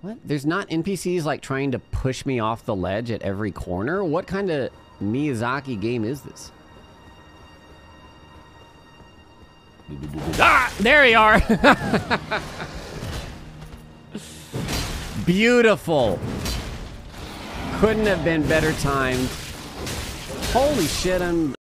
What? There's not NPCs like trying to push me off the ledge at every corner? What kind of Miyazaki game is this? Ah! There you are! Beautiful. Couldn't have been better timed. Holy shit, I'm